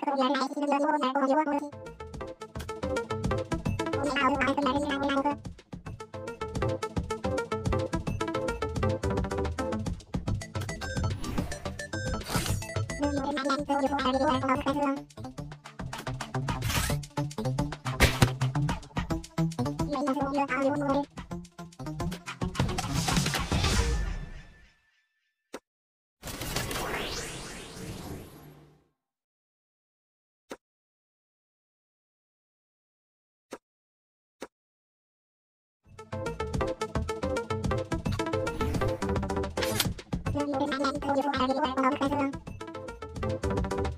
Hãy subscribe cho kênh Ghiền Mì Gõ để không bỏ lỡ những video hấp dẫn.